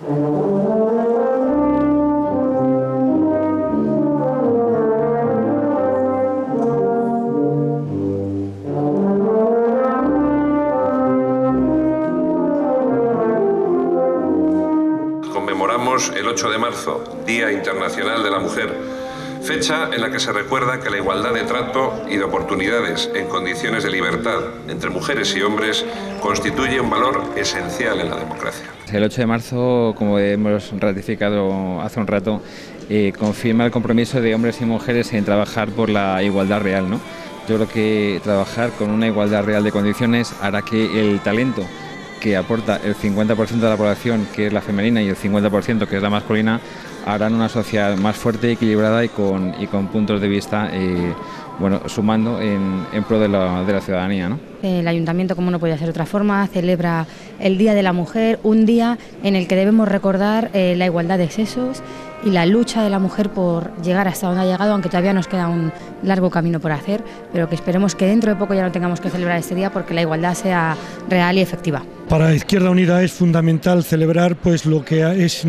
Conmemoramos el 8 de marzo, Día Internacional de la Mujer, fecha en la que se recuerda que la igualdad de trato y de oportunidades en condiciones de libertad entre mujeres y hombres constituye un valor esencial en la democracia. El 8 de marzo, como hemos ratificado hace un rato, confirma el compromiso de hombres y mujeres en trabajar por la igualdad real, ¿no? Yo creo que trabajar con una igualdad real de condiciones hará que el talento que aporta el 50% de la población, que es la femenina, y el 50% que es la masculina, harán una sociedad más fuerte, equilibrada y con puntos de vista sumando en pro de la ciudadanía, ¿no? El Ayuntamiento, como no podía ser de otra forma, celebra el Día de la Mujer, un día en el que debemos recordar la igualdad de sexos y la lucha de la mujer por llegar hasta donde ha llegado, aunque todavía nos queda un largo camino por hacer, pero que esperemos que dentro de poco ya no tengamos que celebrar este día porque la igualdad sea real y efectiva. Para Izquierda Unida es fundamental celebrar pues lo que es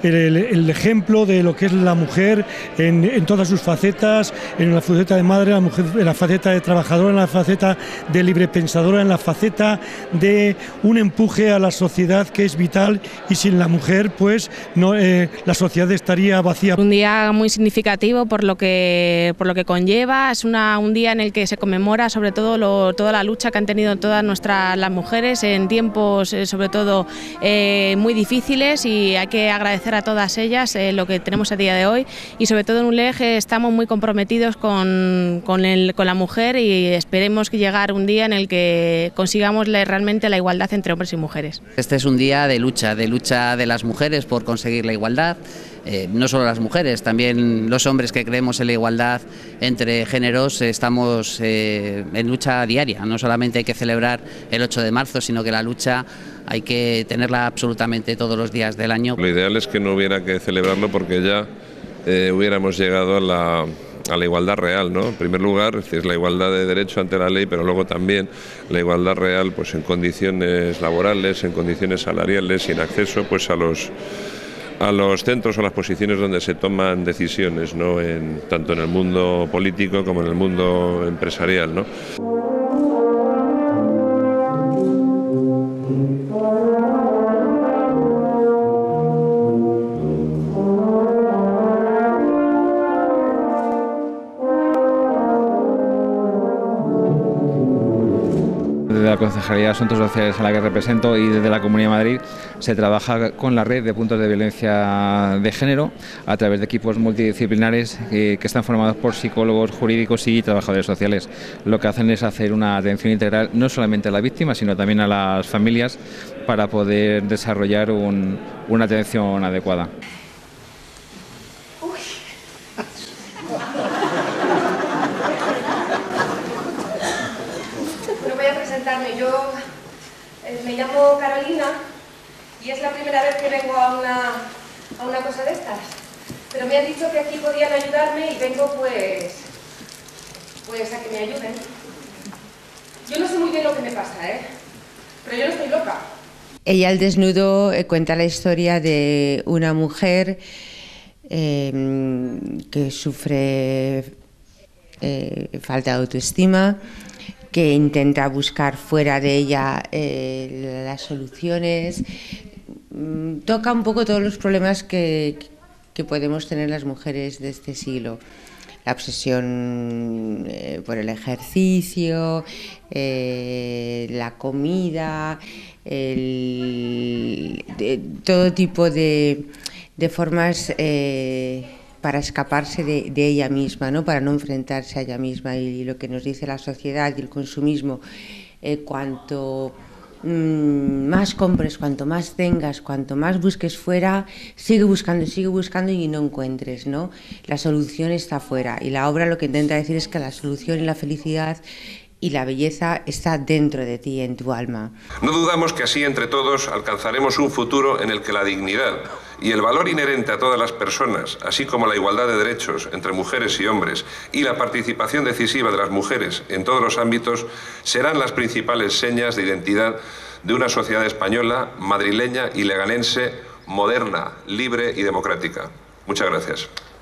el ejemplo de lo que es la mujer en todas sus facetas, en la faceta de madre, la mujer, en la faceta de trabajadora, en la faceta de librepensadora, en la faceta de un empuje a la sociedad que es vital, y sin la mujer pues no, la sociedad estaría vacía. Un día muy significativo por lo que conlleva, es un día en el que se conmemora sobre todo toda la lucha que han tenido todas las mujeres en tiempos sobre todo muy difíciles, y hay que agradecer a todas ellas lo que tenemos a día de hoy, y sobre todo en ULEG estamos muy comprometidos con la mujer, y esperemos que llegar un día en el que consigamos realmente la igualdad entre hombres y mujeres. Este es un día de lucha de las mujeres por conseguir la igualdad. No solo las mujeres, también los hombres que creemos en la igualdad entre géneros estamos en lucha diaria. No solamente hay que celebrar el 8 de marzo, sino que la lucha hay que tenerla absolutamente todos los días del año. Lo ideal es que no hubiera que celebrarlo porque ya hubiéramos llegado a la igualdad real, ¿no? En primer lugar, es la igualdad de derecho ante la ley, pero luego también la igualdad real pues en condiciones laborales, en condiciones salariales y en acceso pues a los centros o las posiciones donde se toman decisiones, ¿no? Tanto en el mundo político como en el mundo empresarial, ¿no? Desde la Concejalía de Asuntos Sociales a la que represento y desde la Comunidad de Madrid se trabaja con la red de puntos de violencia de género a través de equipos multidisciplinares que están formados por psicólogos, jurídicos y trabajadores sociales. Lo que hacen es hacer una atención integral no solamente a la víctima, sino también a las familias para poder desarrollar una atención adecuada. Yo me llamo Carolina y es la primera vez que vengo a una cosa de estas, pero me han dicho que aquí podían ayudarme y vengo pues a que me ayuden. Yo no sé muy bien lo que me pasa, pero yo no estoy loca. Ella al desnudo cuenta la historia de una mujer que sufre falta de autoestima, que intenta buscar fuera de ella las soluciones. Toca un poco todos los problemas que podemos tener las mujeres de este siglo. La obsesión por el ejercicio, la comida, todo tipo de formas para escaparse de ella misma, ¿no? Para no enfrentarse a ella misma. Y lo que nos dice la sociedad y el consumismo, cuanto más compres, cuanto más tengas, cuanto más busques fuera, sigue buscando y no encuentres, ¿no? La solución está fuera, y la obra lo que intenta decir es que la solución y la felicidad y la belleza está dentro de ti, en tu alma. No dudamos que así entre todos alcanzaremos un futuro en el que la dignidad y el valor inherente a todas las personas, así como la igualdad de derechos entre mujeres y hombres y la participación decisiva de las mujeres en todos los ámbitos, serán las principales señas de identidad de una sociedad española, madrileña y leganense moderna, libre y democrática. Muchas gracias.